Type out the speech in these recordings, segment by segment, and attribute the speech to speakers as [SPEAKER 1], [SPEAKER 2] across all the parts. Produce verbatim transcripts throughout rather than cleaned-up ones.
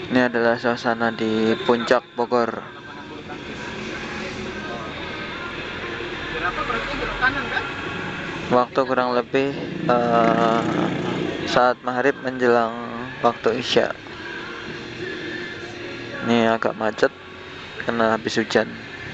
[SPEAKER 1] Ini adalah suasana di Puncak Bogor. Waktu kurang lebih uh, saat maghrib menjelang waktu isya. Ini agak macet karena habis hujan.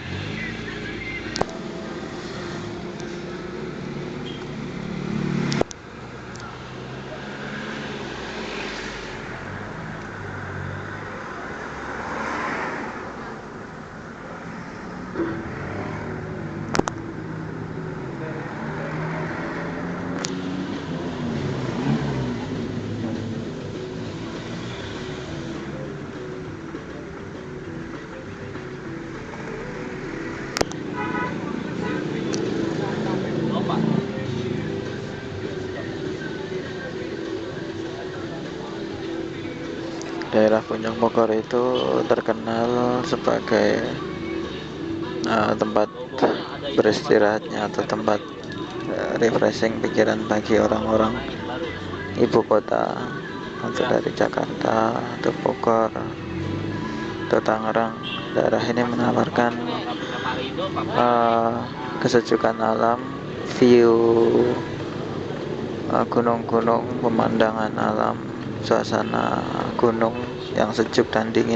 [SPEAKER 1] Daerah Puncak Bogor itu terkenal sebagai uh, tempat beristirahatnya atau tempat uh, refreshing pikiran bagi orang-orang ibu kota, atau dari Jakarta atau Bogor atau Tangerang. Daerah ini menawarkan uh, kesejukan alam, view uh, gunung-gunung, pemandangan alam, suasana gunung yang sejuk dan dingin.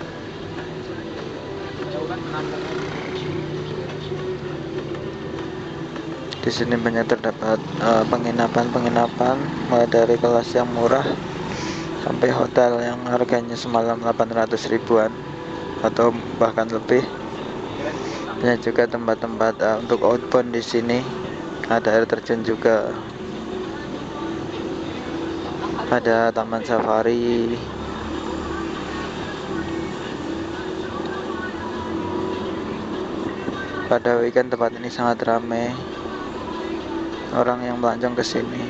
[SPEAKER 1] Di sini banyak terdapat uh, penginapan-penginapan mulai dari kelas yang murah sampai hotel yang harganya semalam delapan ratus ribuan atau bahkan lebih. Banyak juga tempat-tempat uh, untuk outbound di sini. Ada air terjun juga. Ada taman safari. Pada weekend tempat ini sangat ramai orang yang melancong ke sini.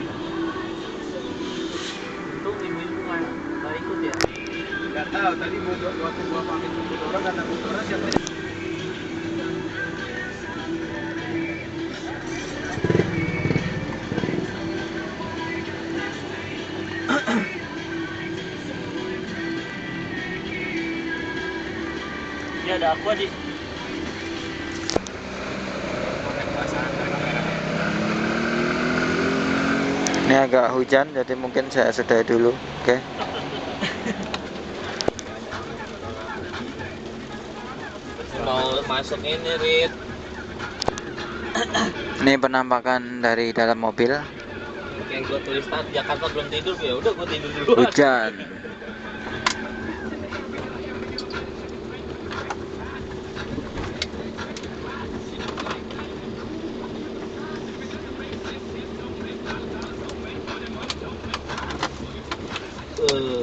[SPEAKER 2] Untung ibu-ibu nggak ikut ya? Nggak tahu, tadi mau waktu gua pamit ke orang kata orang siapa ya? Ini ada aqua di.
[SPEAKER 1] Ini agak hujan, jadi mungkin saya sudahi dulu. Oke. Okay?
[SPEAKER 2] Mau masuk ini, Rit.
[SPEAKER 1] Ini penampakan dari dalam mobil.
[SPEAKER 2] Yang gua tulis tadi Jakarta belum tidur, ya udah gua tidur dulu.
[SPEAKER 1] Hujan.
[SPEAKER 2] Uh.